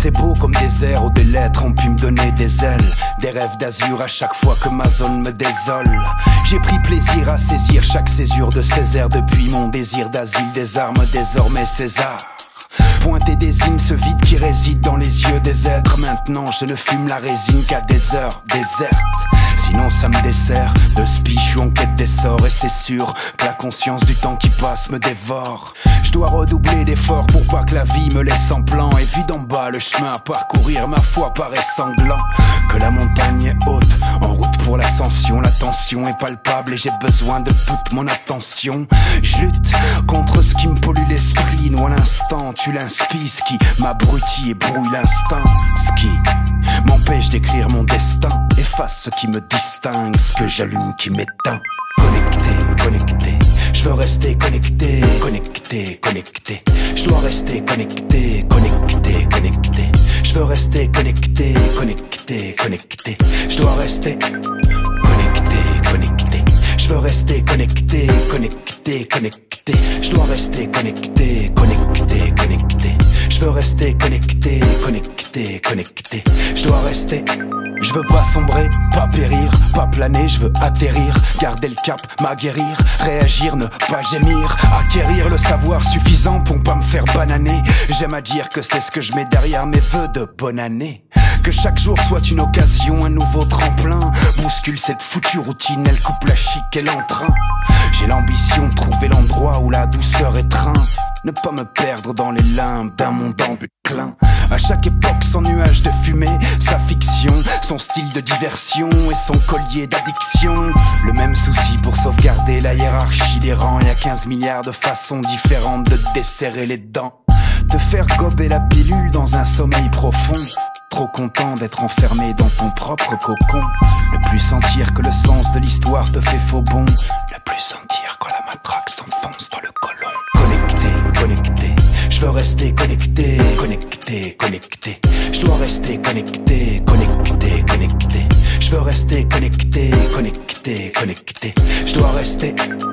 c'est beau comme des airs où des lettres ont pu me donner des ailes. Des rêves d'azur à chaque fois que ma zone me désole. J'ai pris plaisir à saisir chaque césure de Césaire. Depuis mon désir d'asile des armes désormais César. Pointer désigne ce vide qui réside dans les yeux des êtres. Maintenant je ne fume la résine qu'à des heures désertes. Sinon ça me dessert de spi, je suis en quête d'essor. Et c'est sûr que la conscience du temps qui passe me dévore. Je dois redoubler d'efforts pour pas que la vie me laisse en plan. Et vu d'en bas le chemin à parcourir, ma foi paraît sanglant. Que la montagne est haute, en route pour l'ascension. La tension est palpable et j'ai besoin de toute mon attention. Je lutte contre ce qui me pollue l'esprit. Nous à l'instant tu l'inspires, ce qui m'abrutit et brouille l'instinct. Ce qui m'empêche d'écrire mon destin, efface ce qui me distingue, ce que j'allume qui m'éteint. Connecté, connecté, je veux rester connecté, connecté, connecté. Je dois rester connecté, connecté, connecté. Je veux rester connecté, connecté, connecté. Je dois rester connecté, connecté. Je veux rester connecté, connecté, connecté. Je dois rester connecté, connecté, connecté. Je veux rester connecté, connecté, connecté. Je dois rester. Je veux pas sombrer, pas périr, pas planer, je veux atterrir, garder le cap, m'aguerrir, réagir, ne pas gémir, acquérir le savoir suffisant pour pas me faire bananer. J'aime à dire que c'est ce que je mets derrière mes vœux de bonne année. Que chaque jour soit une occasion, un nouveau tremplin. Bouscule cette foutue routine, elle coupe la chic et l'entrain. J'ai l'ambition de trouver l'endroit où la douceur étreint. Ne pas me perdre dans les limbes d'un monde en déclin. À chaque époque son nuage de fumée, sa fiction, son style de diversion et son collier d'addiction. Le même souci pour sauvegarder la hiérarchie des rangs. Y'a 15 milliards de façons différentes de desserrer les dents. Te faire gober la pilule dans un sommeil profond. Trop content d'être enfermé dans ton propre cocon. Ne plus sentir que le sens de l'histoire te fait faux bond. Ne plus sentir quand la matraque s'enfonce dans le côlon. Connecté, connecté, je veux rester connecté, connecté, connecté. Je dois rester connecté, connecté, connecté. Je veux rester connecté, connecté, connecté. Je dois rester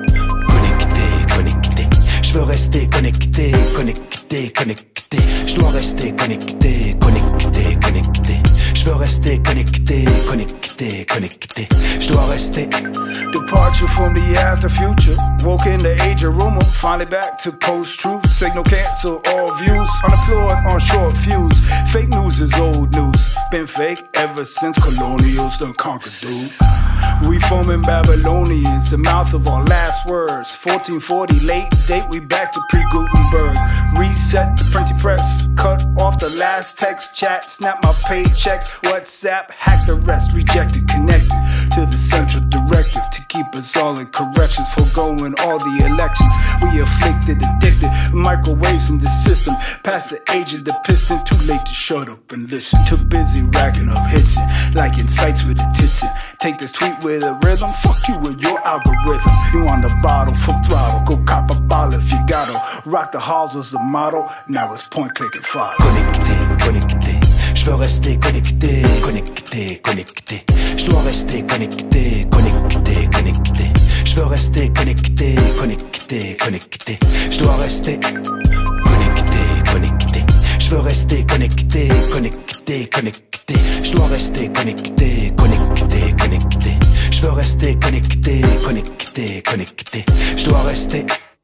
connecté, connecté. Je veux rester connecté, connecté, connecté. Je dois rester connecté, connecté, connecté. Je veux rester connecté, connecté, connecté. Je dois rester. Departure from the after future. Woke in the age of rumor. Finally back to post-truth. Signal cancel all views. Unemployed on short fuse. Fake news is old news. Been fake ever since colonials done conquered, dude. We foaming Babylonians, the mouth of our last words. 1440 late date, we back to pre-Gutenberg. Reset the printing press, cut off the last text chat, snap my paychecks, WhatsApp, hack the rest, rejected, connected to the central directive to keep us all in corrections, foregoing all the elections. We afflicted, addicted, microwaves in the system, past the age of the piston, too late to shut up and listen. Too busy racking up hits and liking sites with the tits in. Take this tweet with a rhythm, fuck you and your algorithm. You on the bottle, full throttle, go cop a bottle if you gotta. Rock the halls was the motto, now it's point, click and follow. Connecté, connecté, je veux rester connecté, connecté, connecté. Je dois rester connecté, connecté, connecté. Je veux rester connecté, connecté, connecté. Je dois rester connecté, connecté. Je veux rester connecté, connecté, connecté. Je dois rester connecté, connecté, connecté. Je veux rester connecté, connecté, connecté. Je dois rester